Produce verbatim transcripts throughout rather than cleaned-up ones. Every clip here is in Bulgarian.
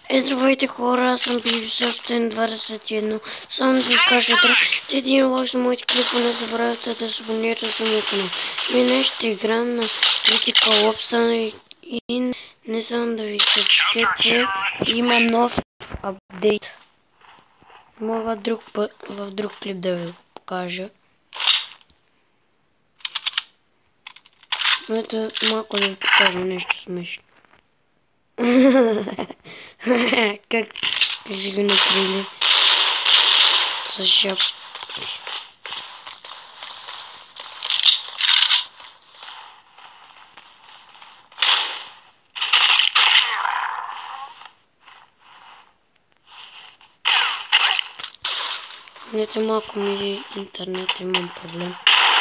Е, здравейте хора, аз съм Бивисостен двадесет и едно. Само да ви кажа, да един лайк за моите клипа, не забравяйте да се абонирате за моят канал. И днес ще играем на Critical Ops и не само да ви съобщя, че има нов апдейт. Мога друг път, в друг клип да ви го покажа. Но ето малко да ви покажа нещо смешно. Как си го накрили с шап. Нето малко ми интернет, имам проблем.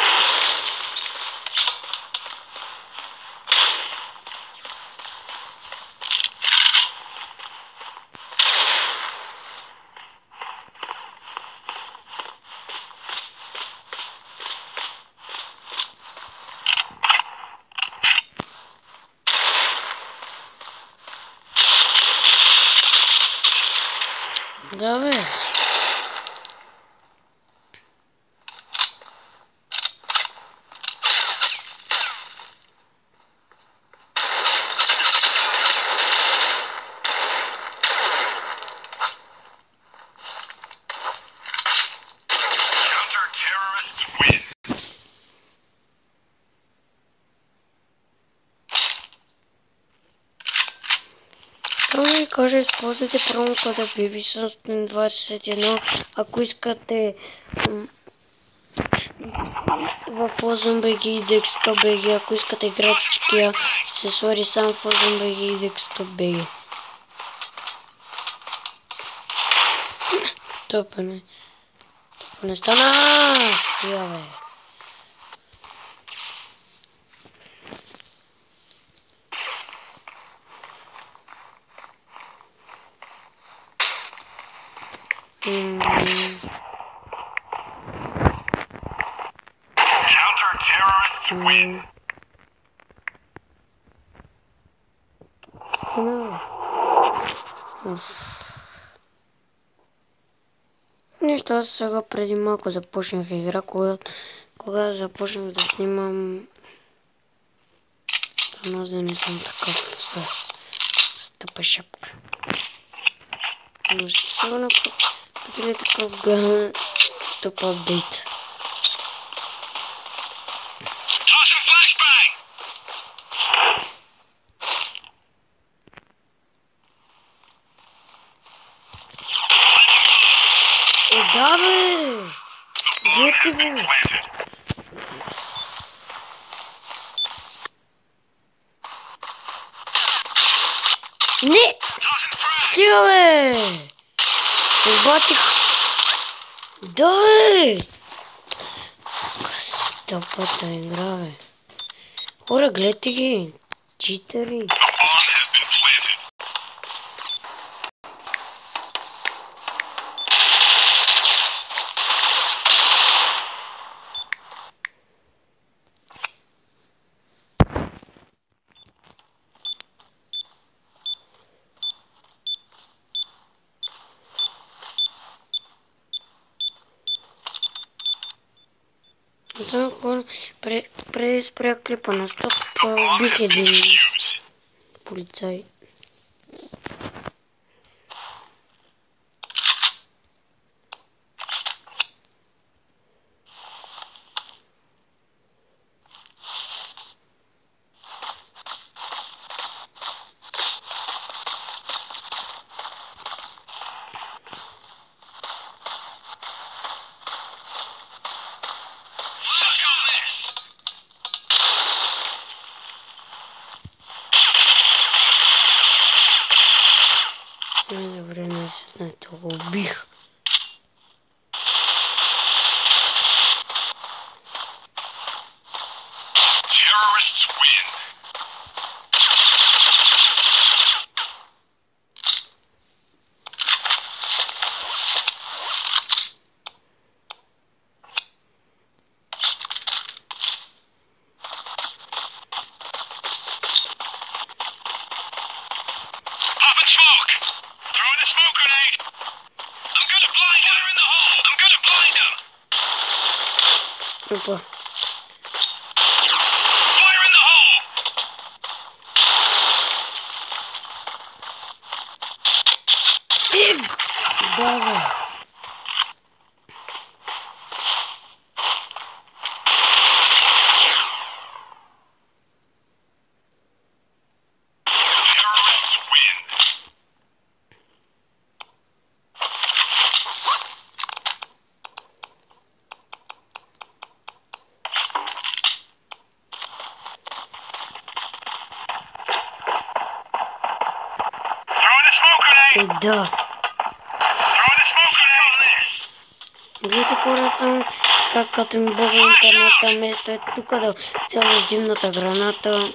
Да, бе. Само да ви кажа, използвайте промокода Бивисостен двадесет и едно, ако искате в OzonBG и DexTopBG, ако искате играчки аксесуари само в OzonBG и DexTopBG. Топане. Топане стана! Стига, бе. Mm. No. Нещо, аз сега преди малко започнах игра, кога, кога започнах да снимам, но да не съм такъв с, с тъпа шапка. Но ще сега напълни такъв гън тъп апдейт. Е, да, бе! Гледайте го! Не! Стига, бе! Избатих! Да, бе! Тъпата игра, бе! Хора, гледайте ги! Читари! Само хора, преди спря клипа на стоп, убих един полицай. Добре, не се знаете, го убих. Smoke! Опа. Бег! Давай. Да. Где-то хорасам, как като ми бъга интернета, место е тук да цяла димната граната.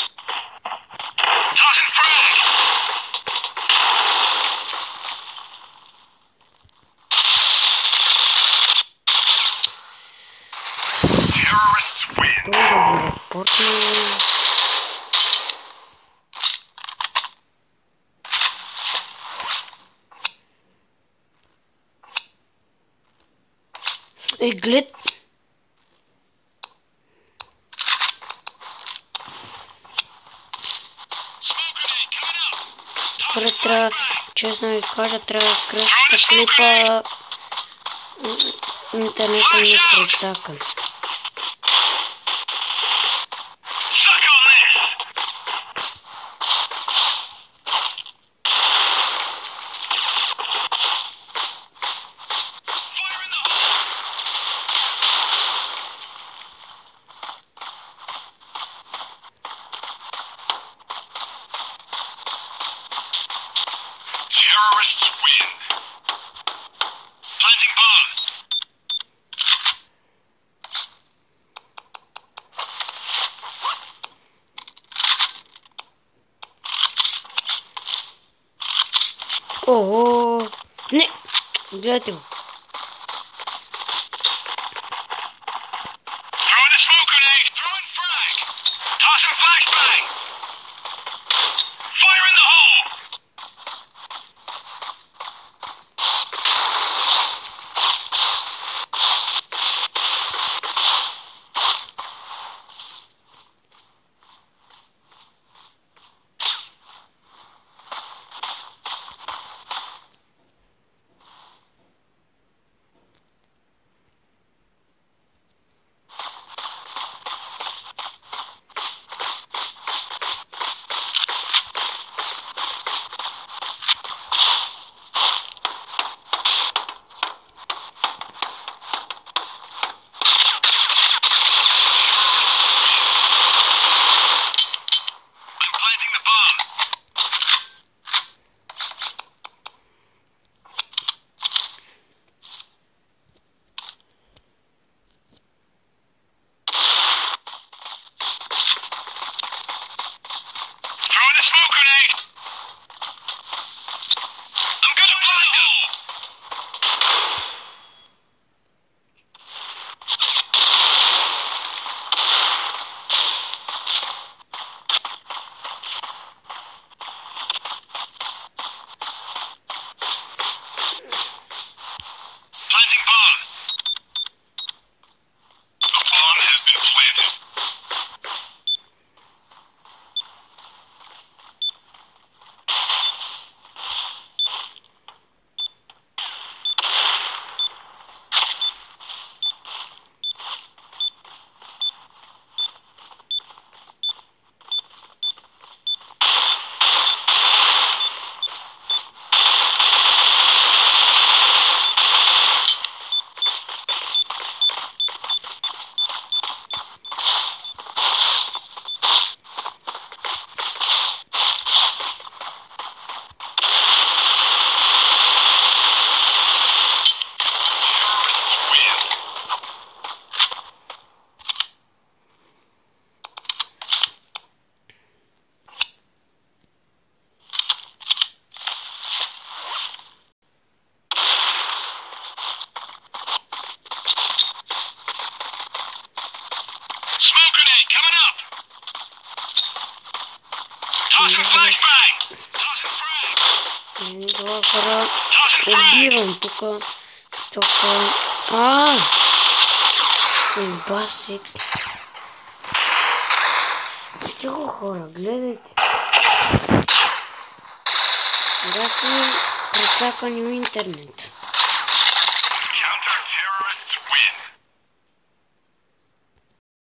Това да го репортна. Е, глед. Хора, трябва, честно ви кажа, трябва да кръста клипа. Интернета ми прецака. Ого! Не! Гледайте го! Два хора убивам тук. Тук. А! Ей, баси. Ето го хора, гледайте. Сега си прецакани в интернет.